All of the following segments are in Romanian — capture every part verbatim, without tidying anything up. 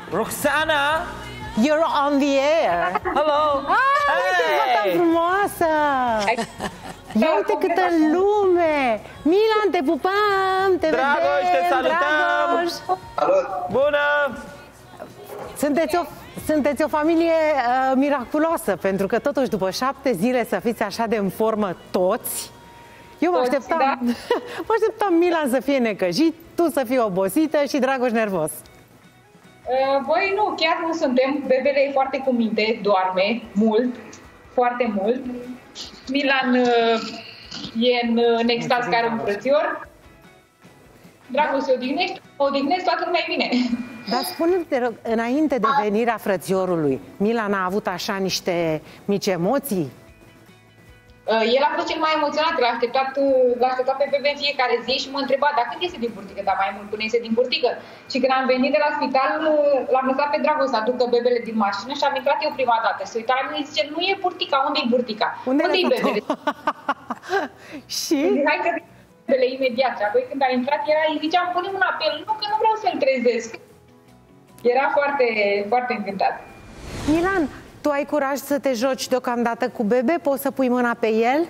Roxana! You're on the air! Hello! Ah, uite, fata frumoasă! Ia uite câtă lume! Milan, te pupăm! Te Dragoș, vedem! te salutăm! Dragoș! Salut! Bună! Sunteți o, sunteți o familie uh, miraculoasă, pentru că totuși după șapte zile să fiți așa de în formă toți. Eu mă Toți, așteptam, da? mă așteptam Milan să fie necăjit, tu să fii obosită și Dragoș nervos. Băi, nu, chiar nu suntem. Bebele e foarte cu minte, doarme mult, foarte mult. Milan uh, e în, în extaz ca un frățior. Dragoș se odihnește, odihnesc, toată lumea e bine. Dar spune-mi, te rog, înainte de venirea frățiorului, Milan a avut așa niște mici emoții? Uh, el a fost cel mai emoționat, l-a așteptat, l-a așteptat pe bebe în fiecare zi și mă întreba, dar când iese din burtică, dar mai mult până iese din burtică. Și când am venit de la spital, l-am lăsat pe Dragoș să aducă bebele din mașină și am intrat eu prima dată. Se uita la mine și zice, nu e burtica, unde-i burtica? Unde-i Unde-i bebele? Și? Zic, hai că bebele imediat. Și apoi când a intrat, era, îi ziceam, pune mâna pe el, nu, că nu vreau să-l trezesc. Era foarte, foarte încântat. Milan, tu ai curaj să te joci deocamdată cu bebe? Poți să pui mâna pe el?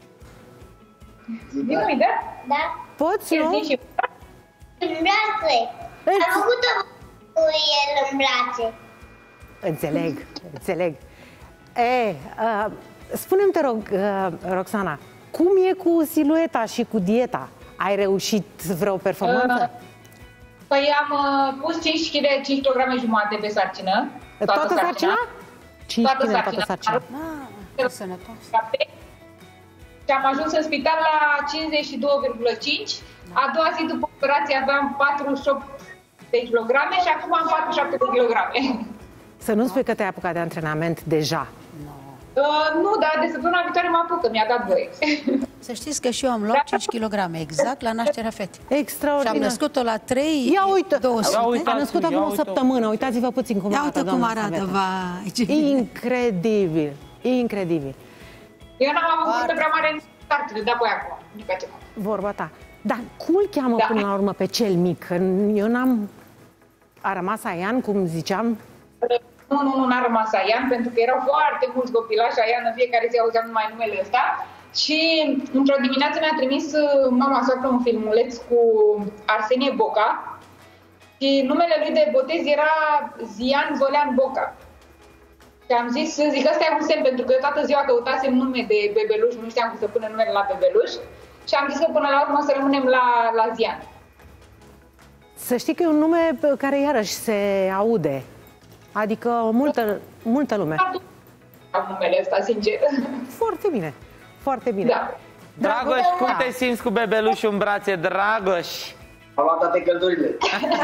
Zi-mi, da? Da? Poți, El nu? zice, În brațe. Îți- Am făcut-o cu el în brațe. Înțeleg, înțeleg. E, uh, spune-mi, te rog, uh, Roxana, cum e cu silueta și cu dieta? Ai reușit vreo performanță? Păi am uh, pus cinci kilograme jumate pe sarcină. Toată, toată sarcina? cinci Toată kilograme sarcina. toată sarcina. Ah, sănătos. Și am ajuns în spital la cincizeci și doi virgulă cinci. A doua zi după operație aveam patruzeci și opt de kilograme și acum am patruzeci și șapte de kilograme. Să nu spui că te-ai apucat de antrenament deja. Uh, nu, dar de săptămâna viitoare mă apucă, mi-a dat voie. Să știți că și eu am luat cinci kilograme exact la nașterea fetei. Și Extraordinar. am născut-o la trei Ia uite, două sute. Ia a uitați, născut ia acum o uite-o. săptămână. Uitați-vă puțin cum Ia arată, uite cum doamna arată, Saveta. vai, ce bine. Incredibil, incredibil. Eu n-am avut prea mare în startele, dar voi acum, nu ca ceva. Vorba ta. Dar cum îl cheamă Da. până la urmă pe cel mic? Că eu n-am... A rămas Aian, cum ziceam? Nu, nu, nu, n-a rămas Aian, pentru că erau foarte mulți copilași Aian, în fiecare zi auzeam numai numele ăsta. Și într-o dimineață mi-a trimis uh, mama soacră un filmuleț cu Arsenie Boca și numele lui de botez era Zian Zolean Boca. Și am zis, zic, ăsta e un semn, pentru că eu toată ziua căutasem nume de bebeluș, nu știam cum să punem numele la bebeluș. Și am zis că până la urmă să rămânem la, la Zian. Să știi că e un nume pe care iarăși se aude. Adică multă, multă lume. Am numele ăsta, sincer. Foarte bine, foarte bine. Da. Dragoș, cum te simți cu bebelușul în brațe, Dragoș? Am luat toate căldurile.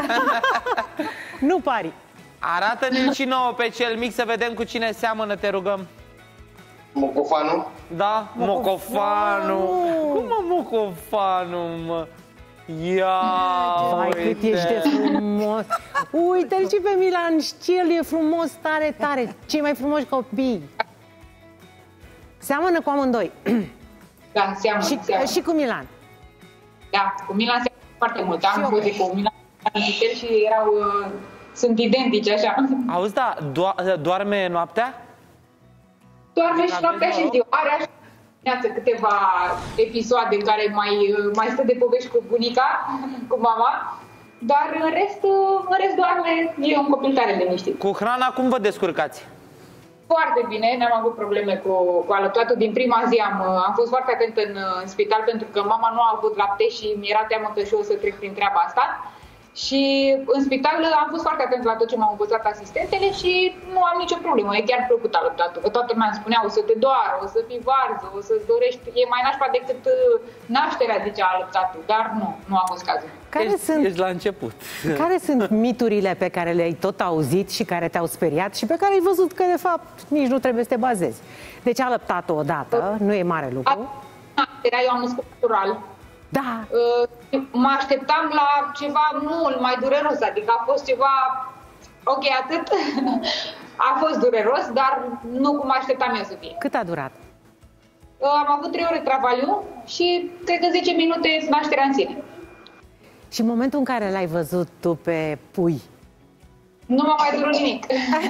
Nu pari. Arată-ne-l și nouă pe cel mic să vedem cu cine seamănă, te rugăm. Mocofanu. Da? Mocofanu. Cum mă, Mocofanu, mă? Ia, Vai, cât ești de frumos. Uite-l și pe Milan, și el e frumos, tare, tare. Cei mai frumoși copii. Seamănă cu amândoi. Da, seamănă, Și, seamănă. și cu Milan. Da, cu Milan seamănă foarte mult. Am eu. poze cu Milan și erau, uh, sunt identici, așa. Auzi, da, do- doarme noaptea? Doarme și Aveți noaptea și noroc? ziua. Are așa dimineață câteva episoade în care mai, uh, mai stă de povești cu bunica, cu mama, dar în rest, uh, în rest doarme, e un copil tare liniștit. Cu hrana cum vă descurcați? Foarte bine, n-am avut probleme cu, cu alăptatul. Din prima zi am, am fost foarte atent în, în spital pentru că mama nu a avut lapte și mi-era teamă că și eu o să trec prin treaba asta. Și în spital am fost foarte atent la tot ce m-au învățat asistentele și nu am nicio problemă. E chiar plăcut alăptatul. Că toată lumea îmi spunea, o să te doară, o să fii varză, o să-ți dorești. E mai nașpa decât nașterea, zicea alăptatul. Dar nu, nu a fost cazul. Care ești, sunt, ești la început. care sunt miturile pe care le-ai tot auzit și care te-au speriat și pe care ai văzut că, de fapt, nici nu trebuie să te bazezi? Deci alăptatul odată, nu e mare lucru. Nașterea, eu am născut natural. Da, Uh, mă așteptam la ceva mult mai dureros, adică a fost ceva, ok, atât, a fost dureros, dar nu cum așteptam eu să fie. cât a durat? Uh, am avut trei ore travaliu și cred că zece minute nașterea în sine. Și în momentul în care l-ai văzut tu pe pui, Nu m-a mai durut nimic.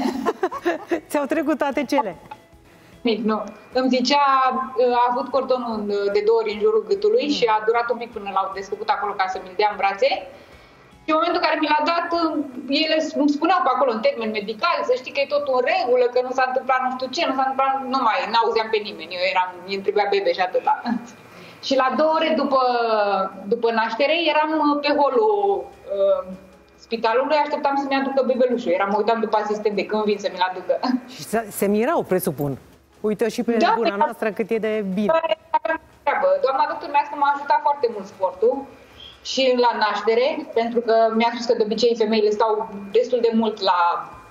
Ți-au trecut toate cele? Nimic, nu. Îmi zicea, a avut cordonul de două ori în jurul gâtului mm. și a durat un pic până l-au desfăcut acolo ca să mi-l dea în brațe. Și în momentul în care mi l-a dat, ele îmi spuneau pe acolo, în termeni medicali, să știi că e totul în regulă, că nu s-a întâmplat nu știu ce, nu s-a întâmplat, nu mai, n-auzeam pe nimeni, eu eram, îmi trebuia bebe și atâta. Și la două ore după, după naștere eram pe holul uh, spitalului, așteptam să-mi aducă bebelușul, eram uitam după asistente când vin să mi-l aducă. Și se, se mirau, presupun. Uite și pe da, buna noastră cât e de bine. Doamna doctor mi-a spus că m-a ajutat foarte mult sportul. Și la naștere, pentru că mi-a spus că de obicei femeile stau destul de mult la,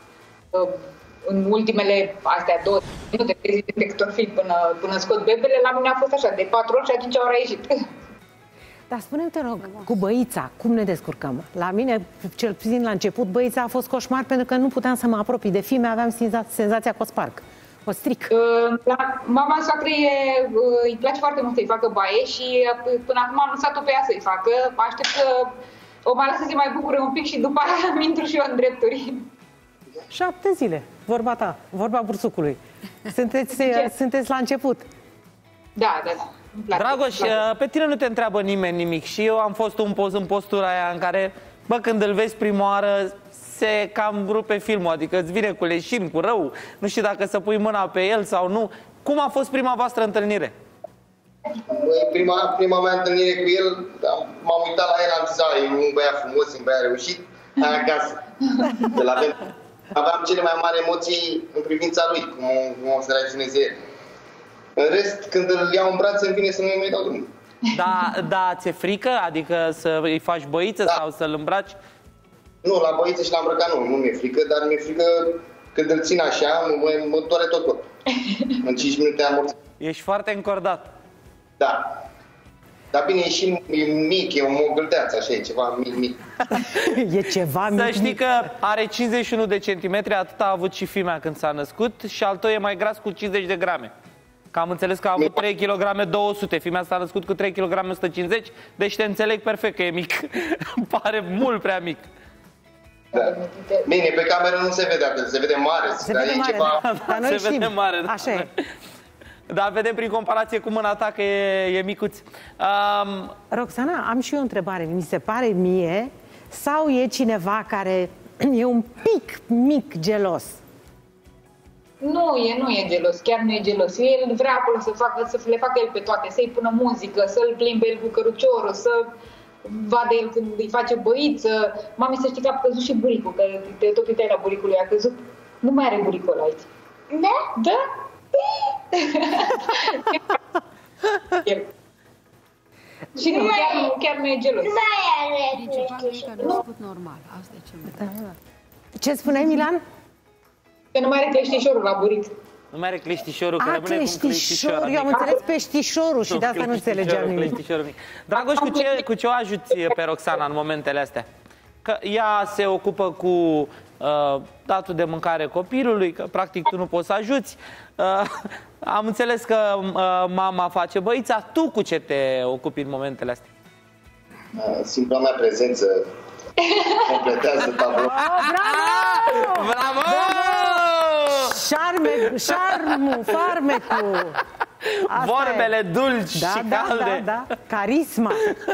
în ultimele astea două minute de detectorfil până, până scot bebele, la mine a fost așa, de patru ori și a cincea ora a ieșit. Dar spune-mi, te rog, cu băița, cum ne descurcăm? La mine, cel puțin la început, băița a fost coșmar pentru că nu puteam să mă apropii de fime, aveam senzația că o sparg. O stric. La mama soacră îi place foarte mult să-i facă baie și până acum am lăsat-o pe ea să-i facă. Aștept să o mai lasă să se mai bucure un pic și după aia îmi intru și eu în drepturi. Șapte zile, vorba ta, vorba bursucului. Sunteți, sunteți la început. Da, da, da. Dragoș, pe tine nu te întreabă nimeni nimic și eu am fost un post în postura aia în care, bă, când îl vezi prima oară, se cam rupe filmul, adică îți vine cu leșin, cu rău, nu știu dacă să pui mâna pe el sau nu. Cum a fost prima voastră întâlnire? Băi, prima, prima mea întâlnire cu el, m-am uitat la el, am zis, e un băiat frumos, un băiat reușit, hai acasă. Aveam cele mai mari emoții în privința lui, cum, cum o să reacționeze el. În rest, când îl iau în brațe, îmi vine să nu mai dau drumul. Da, da, ți-e frică? Adică să îi faci băiță da. sau să-l îmbraci? Nu, la băiță și la îmbrăcat nu, nu mi-e frică, dar mi-e frică când îl țin așa, mă, mă doare tot corpul. În cinci minute am morțit. Ești foarte încordat. Da. Dar bine, e și e mic, e o mogâldeață, așa, e ceva mic, mic. E ceva mic. Să știi că are cincizeci și unu de centimetri, atât a avut și fimea când s-a născut și al tău e mai gras cu cincizeci de grame. Că am înțeles că a avut trei kilograme două sute, fimea s-a născut cu trei kilograme o sută cincizeci, deci te înțeleg perfect că e mic. Pare mult prea mic. Da. Bine, pe cameră nu se vede atât, se vede mare. Se dar vede e mare, ceva... da. Dar noi se știm. vede mare, da. Așa e. Dar vedem prin comparație cu mâna ta că e, e micuț. Um... Roxana, am și eu o întrebare. Mi se pare mie sau e cineva care e un pic mic gelos? Nu e, nu e gelos, chiar nu e gelos. El vrea acolo să, facă, să le facă el pe toate, să-i pună muzică, să-l plimbe el cu căruciorul, să vadă el când îi face băiță. Mami, să știi că a căzut și buricul, că te tot uitai la buricul lui, a căzut. Nu mai are buricul ăla aici. Da? Da? Și nu, chiar, nu, chiar nu e gelos. Nu mai are ceva că a născut normal. Asta e cel mai da. Ce spuneai, Milan? Că nu mai are cleștișorul la buric. Nu mai are cleștișorul, că A, rămâne cu cleștișor. Eu am înțeles peștișorul și de asta nu înțelegeam nimic. Dragoș, cu ce, cu ce o ajuți pe Roxana în momentele astea? Că ea se ocupă cu uh, datul de mâncare copilului, că practic tu nu poți să ajuți. Uh, am înțeles că uh, mama face băița. Tu cu ce te ocupi în momentele astea? Simpla mea prezență completează tabloul. Oh, bravo! Bravo! Șarme, șarmul, farmecul. Asta vorbele e. dulci da, și da, calde. Da, da, carisma.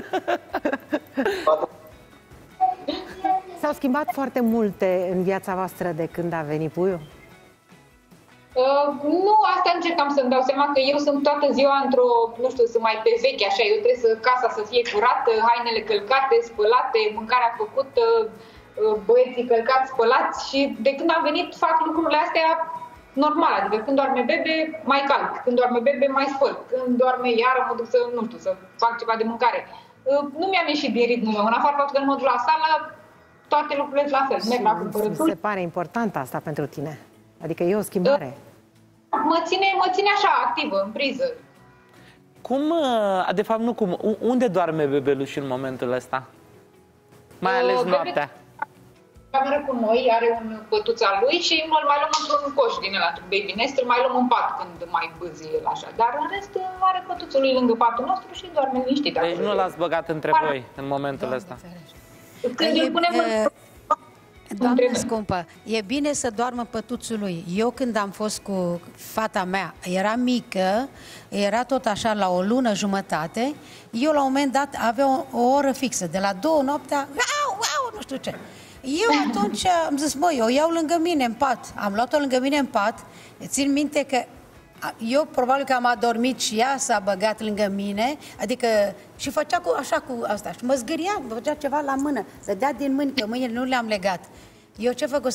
S-au schimbat foarte multe în viața voastră de când a venit puiul? Uh, nu, asta încercam să-mi dau seama, că eu sunt toată ziua într-o, nu știu, sunt mai pe veche, așa, eu trebuie să casa să fie curată, hainele călcate, spălate, mâncarea făcută, băieții călcați, spălați și de când am venit fac lucrurile astea normal, adică când doarme bebe, mai calc, când doarme bebe, mai spăl, când doarme iară mă duc să, nu știu, să fac ceva de mâncare. Uh, nu mi-am ieșit din ritmul meu, în afară faptul că mă duc la sală, toate lucrurile la fel, merg la cumpărături. Mi se pare important asta pentru tine, adică e o schimbare. Uh, Mă ține, mă ține așa, activă, în priză. Cum, de fapt nu cum, unde doarme bebelușul în momentul ăsta? Mai ales uh, noaptea. Cameră cu noi, are un pătuț al lui și îl mai luăm într-un coș din ăla, într-un baby nest, îl mai luăm în pat când mai bâzie el așa. Dar în rest are pătuțul lui lângă patul nostru și doarme liniștit. Deci nu l-ați băgat între voi în momentul ăsta. Când îl punem în... Doamne scumpă, e bine să doarmă pătuțul lui. Eu când am fost cu fata mea, era mică, era tot așa la o lună jumătate, eu la un moment dat avea o, o oră fixă, de la două noaptea, au, au, nu știu ce. Eu atunci am zis, măi, o iau lângă mine în pat. Am luat-o lângă mine în pat, țin minte că eu probabil că am adormit și ea s-a băgat lângă mine, adică și făcea cu, așa cu asta și mă zgâria, mă făcea ceva la mână, să dea din mâini, că mâinile nu le-am legat. Eu ce făcut?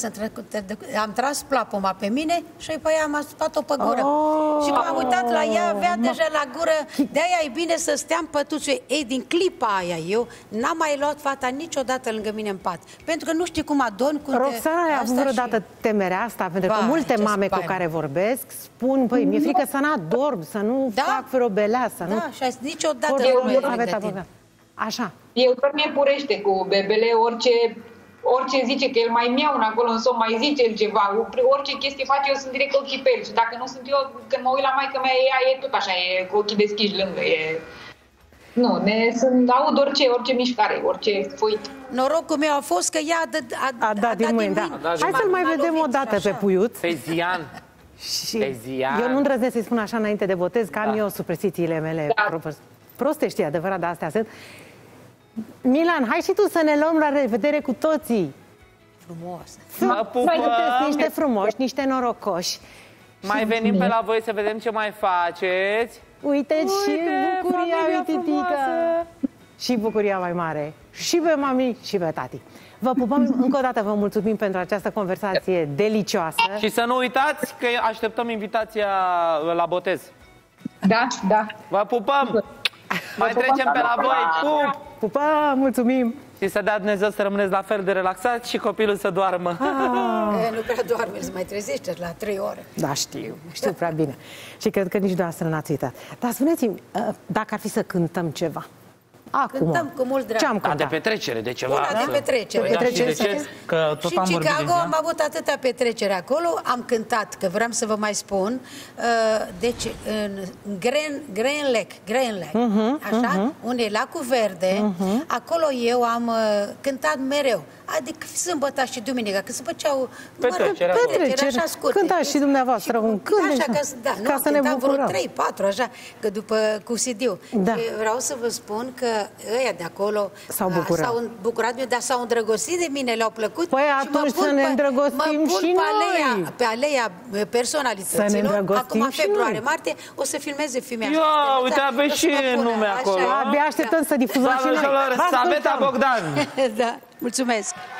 Am tras plapuma pe mine și pe aia am asupat-o pe gură. Oh, și m-am uitat la ea, avea deja la gură, de-aia e bine să stea în pătuțul. Ei, din clipa aia eu n-am mai luat fata niciodată lângă mine în pat, pentru că nu știi cum adormi. Roxana, ai avut vreodată și... temerea asta? Pentru că ba, multe mame spaimă. Cu care vorbesc spun, păi, mi-e frică să n-adorm, să nu da? fac vreo belea, să da, nu... și niciodată eu, nu eu, eu Așa. Eu tot mi-e purește cu bebele, orice... Orice zice că el mai miaună acolo în somn, mai zice el ceva, orice chestie face, eu sunt direct ochii pe el. Și dacă nu sunt eu, când mă uit la maică mea, ea e tot așa, e cu ochii deschiși lângă, e... Nu, ne, sunt, aud orice, orice mișcare, orice fuit. Norocul meu a fost că ea a, a, a, a dat din mâini, da. Hai să-l mai vedem o dată pe Puiuț. Pe Zian. Și eu nu îndrăznesc să-i spun așa înainte de botez, că am da. eu supresițiile mele da. prostești, adevărat, de astea sunt. Milan, hai și tu să ne luăm la revedere cu toții. Frumos. Mă pupăm. Niște frumoși, niște norocoși. Mai venim pe la voi să vedem ce mai faceți. Uite, Uite și bucuria, uititica. Și bucuria mai mare. Și pe mami și pe tati. Vă pupăm încă o dată, vă mulțumim pentru această conversație delicioasă. Și să nu uitați că așteptăm invitația la botez. Da, da. Vă pupăm. Mai trecem pe la voi. Pup! Pupa, mulțumim! Și să dea Dumnezeu să rămâneți la fel de relaxați și copilul să doarmă. Ah. Nu prea doarme, îl mai trezește la trei ore. Da, știu, știu prea bine. Și cred că nici dumneavoastră n-ați uitat. Dar spuneți-mi, dacă ar fi să cântăm ceva. Acum. Cântăm cu mult drag. Ce am cântat? De petrecere, de ceva. Una de petrecere. De petrecere. Da, și de ce? Că tot și am în Chicago am avut atâtea petrecere acolo, am cântat, că vreau să vă mai spun, uh, deci în Grand, Grand Lake, Grand Lake, uh-huh, așa, uh-huh. unde e lacul verde, uh-huh. acolo eu am uh, cântat mereu. Adică sâmbătă și duminica, că se făceau petrecere, mă, petrecere așa scurte. Cântați și dumneavoastră și, un cânt. Așa, ca, da, ca nu, să ne bucurăm. vreo trei, patru, așa, că după cu C D-ul. Da. Vreau să vă spun că ăia de acolo s-au bucurat. S-au bucurat, dar s-au îndrăgostit de mine, le-au plăcut. Păi atunci să ne îndrăgostim și pe noi. Aleia, pe aleia personalităților. Acum, în februarie, martie, o să filmeze filmea. Ia, uite, aveți și nume acolo. Abia așteptăm să difuzăm și noi. Saveta Bogdan. Da, mulțumesc.